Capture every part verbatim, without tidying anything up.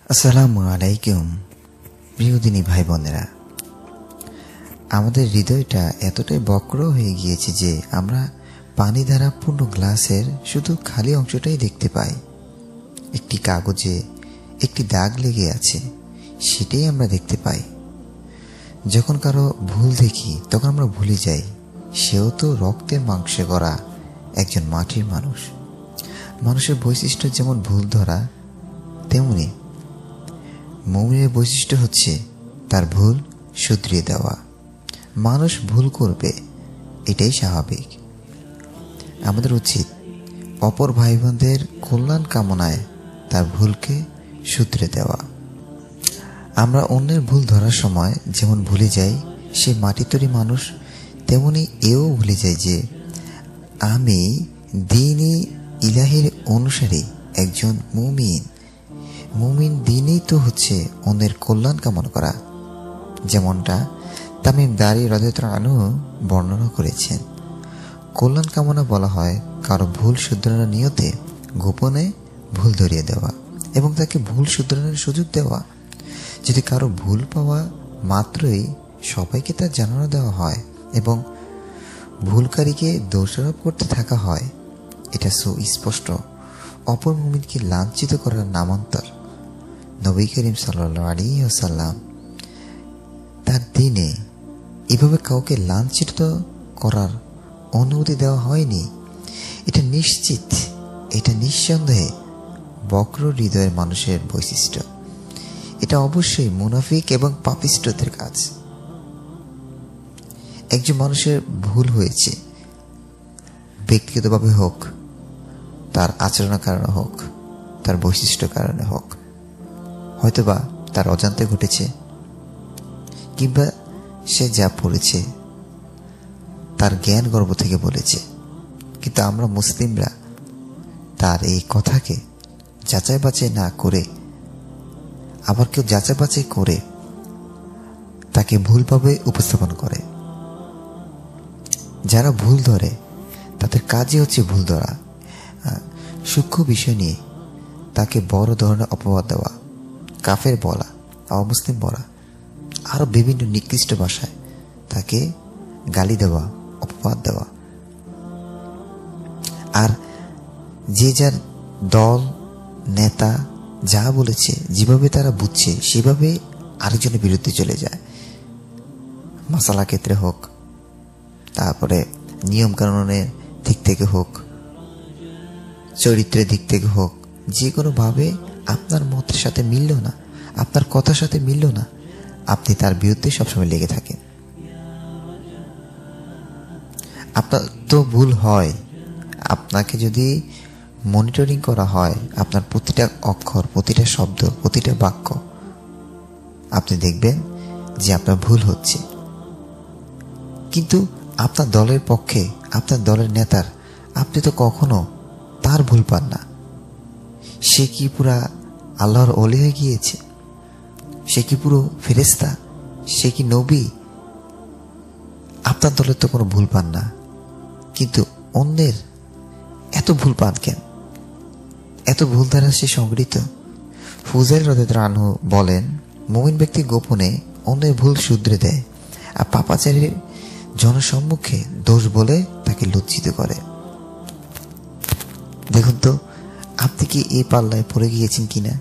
আসসালামু আলাইকুম প্রিয় দিনী ভাই বোনেরা, আমাদের হৃদয়টা এতটাই বক্র হয়ে গিয়েছে যে আমরা পানি দ্বারা পূর্ণ গ্লাসের শুধু খালি অংশটাই দেখতে পাই। একটি কাগজে একটি দাগ লেগে আছে, সেটাই আমরা দেখতে পাই। যখন কারো ভুল দেখি তখন আমরা ভুলে যাই সেও তো রক্তের মাংসে গড়া একজন মাটির মানুষ। মানুষের বৈশিষ্ট্য যেমন ভুল ধরা, তেমনি মুমিনের বৈশিষ্ট্য হচ্ছে তার ভুল শুধরিয়ে দেওয়া। মানুষ ভুল করবে, এটাই স্বাভাবিক। আমাদের উচিত অপর ভাই বোনদের কল্যাণ কামনায় তার ভুলকে শুধরে দেওয়া। আমরা অন্যের ভুল ধরার সময় যেমন ভুলে যাই সে মাটি তৈরি মানুষ, তেমনি এও ভুলে যায় যে আমি দ্বীন-ই ইলাহীর অনুসারী একজন মুমিন। মুমিন দ্বীনই তো হচ্ছে অন্যের কল্যাণ কামনা করা, যেমনটা তামিম দারি রাদিয়াল্লাহু আনহু বর্ণনা করেছেন। কল্যাণ কামনা বলা হয় কারো ভুল শুধরানোর নিয়তে গোপনে ভুল ধরিয়ে দেওয়া এবং তাকে ভুল শুধরানোর সুযোগ দেওয়া। যদি কারো ভুল পাওয়া মাত্রই সবাইকে তা জানানো দেওয়া হয় এবং ভুলকারীকে দোষারোপ করতে থাকা হয়, এটা সুস্পষ্ট অপর মুমিনকে লাঞ্ছিত করার নামান্তর। নবী করিম সাল্লাল্লাহু আলাইহি ওয়াসাল্লাম তার দিনে এভাবে কাউকে লাঞ্ছিত করার অনুমতি দেওয়া হয়নি। এটা নিশ্চিত, এটা নিঃসন্দেহে বক্র হৃদয়ের মানুষের বৈশিষ্ট্য। এটা অবশ্যই মুনাফিক এবং পাপিষ্ঠদের কাজ। একজন মানুষের ভুল হয়েছে, ব্যক্তিগতভাবে হোক, তার আচরণের কারণে হোক, তার বৈশিষ্ট্য কারণে হোক, হয়তোবা তার অজান্তে ঘটেছে, কিংবা সে যা পড়েছে তার জ্ঞান গর্ব থেকে বলেছে। কিন্তু আমরা মুসলিমরা তার এই কথাকে যাচাই বাছাই না করে, আবার কেউ যাচাই বাছাই করে তাকে ভুলভাবে উপস্থাপন করে। যারা ভুল ধরে তাদের কাজই হচ্ছে ভুল ধরা, সূক্ষ্ম বিষয় নিয়ে তাকে বড় ধরনের অপবাদ দেওয়া, কাফের বলা, অমুসলিম বলা, আরো বিভিন্ন নিকৃষ্ট ভাষায় তাকে গালি দেওয়া, অপবাদ দেওয়া। আর যে যার দল নেতা যা বলেছে, যেভাবে তারা বুঝছে সেভাবে আরেকজনের বিরুদ্ধে চলে যায়। মাসালা ক্ষেত্রে হোক, তারপরে নিয়ম কানুনের দিক থেকে হোক, চরিত্রের দিক থেকে হোক, যে কোনো ভাবে আপনার মতের সাথে মিলল না, আপনার কথার সাথে মিলল না, আপনি তার বিরুদ্ধে সবসময় লেগে থাকেন। আপনার তো ভুল হয়, আপনাকে যদি মনিটরিং করা হয় আপনার প্রতিটা অক্ষর, প্রতিটা শব্দ, প্রতিটা বাক্য, আপনি দেখবেন যে আপনার ভুল হচ্ছে। কিন্তু আপনার দলের পক্ষে, আপনার দলের নেতার, আপনি তো কখনো তার ভুল পান না। সে কি পুরা আল্লাহর ওলি হয়ে গিয়েছে? সে কি পুরো ফেরেশতা? সে কি নবী? আপনার দলের তো কোনো ভুল পান না, কিন্তু অন্যের এত ভুল পান কেন? এত ভুল দ্বারা সে সংগঠিত। ফুজাইল রাদিয়াল্লাহু আনহু বলেন, মুমিন ব্যক্তি গোপনে অন্যের ভুল শুধরে দেয় আর পাপাচারীর জনসম্মুখে দোষ বলে তাকে লজ্জিত করে। দেখুন তো, আপনি কি এই পাল্লায় পড়ে গিয়েছেন কিনা?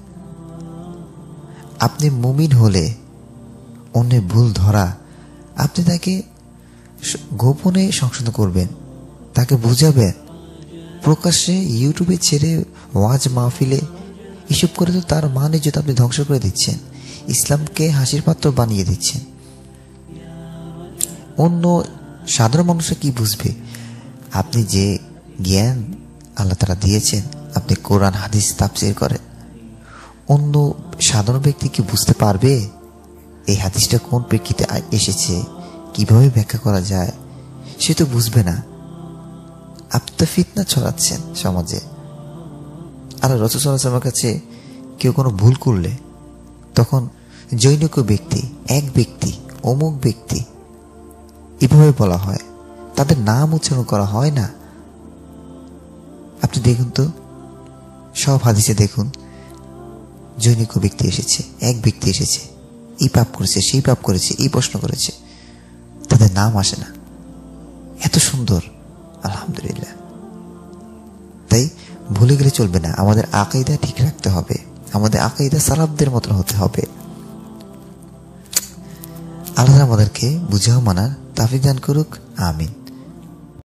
আপনি মুমিন হলে অন্যের ভুল ধরা, আপনি তাকে গোপনে সংশোধন করবেন, তাকে বুঝাবেন। প্রকাশ্যে ইউটিউবে ছেড়ে ওয়াজ মাহফিলে এসব করে তো তার মান ইজ্জত আপনি ধ্বংস করে দিচ্ছেন, ইসলামকে হাসির পাত্র বানিয়ে দিচ্ছেন। অন্য সাধারণ মানুষরা কি বুঝবে? আপনি যে জ্ঞান আল্লাহ তাআলা দিয়েছেন, আপনি কোরআন হাদিস তাফসীর করেন, অন্য সাধারণ ব্যক্তি কি বুঝতে পারবে এই হাদিসটা কোন প্রেক্ষিতে এসেছে, কিভাবে ব্যাখ্যা করা যায়? সে তো বুঝবে না। আপনি তো ফিতনা ছড়াচ্ছেন সমাজে। আর রাসূল সাল্লাল্লাহু আলাইহি ওয়াসাল্লামের কাছে কেউ কোনো ভুল করলে তখন জৈনক ব্যক্তি, এক ব্যক্তি, অমুক ব্যক্তি এভাবে বলা হয়, তাদের নাম উচ্চারণ করা হয় না। আপনি দেখুন তো, সব হাদিসে দেখুন জৈনিক ব্যক্তি এসেছে, এক ব্যক্তি এসেছে, এই পাপ করেছে, সেই পাপ করেছে, এই প্রশ্ন করেছে, তাদের নাম আসে না। এত সুন্দর, আলহামদুলিল্লাহ। তাই ভুলে গেলে চলবে না, আমাদের আকীদা ঠিক রাখতে হবে, আমাদের আকীদা সালাফদের মতো হতে হবে। আল্লাহ আমাদেরকে বুঝাও মানার তৌফিক দান করুক, আমিন।